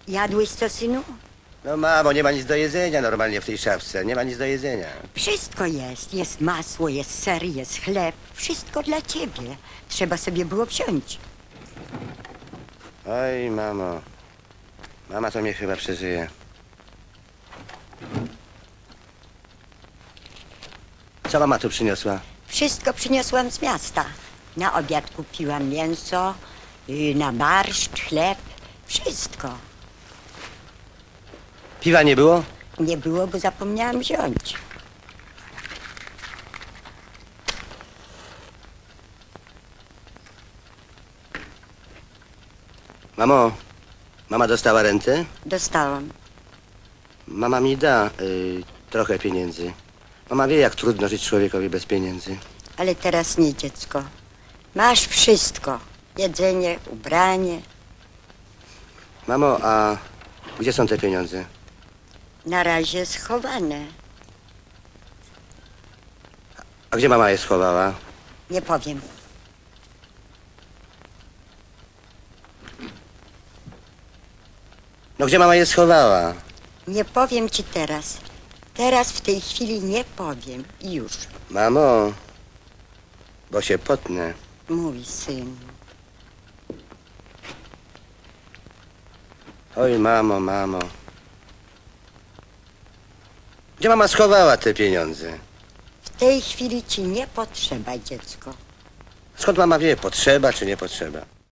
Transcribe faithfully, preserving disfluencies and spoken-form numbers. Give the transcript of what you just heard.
Jadłeś co, synu? No mamo, nie ma nic do jedzenia normalnie w tej szafce. Nie ma nic do jedzenia. Wszystko jest. Jest masło, jest ser, jest chleb. Wszystko dla ciebie. Trzeba sobie było wziąć. Oj, mamo. Mama to mnie chyba przeżyje. Co mama tu przyniosła? Wszystko przyniosłam z miasta. Na obiad kupiłam mięso, y, na barszcz, chleb. Wszystko. Piwa nie było? Nie było, bo zapomniałam wziąć. Mamo, mama dostała rentę? Dostałam. Mama mi da y, trochę pieniędzy. Mama wie, jak trudno żyć człowiekowi bez pieniędzy. Ale teraz nie, dziecko. Masz wszystko. Jedzenie, ubranie. Mamo, a gdzie są te pieniądze? Na razie schowane. A gdzie mama je schowała? Nie powiem. No gdzie mama je schowała? Nie powiem ci teraz. Teraz w tej chwili nie powiem. I już. Mamo, bo się potnę. Mój syn. Oj, mamo, mamo. Gdzie mama schowała te pieniądze? W tej chwili ci nie potrzeba, dziecko. Skąd mama wie, potrzeba czy nie potrzeba?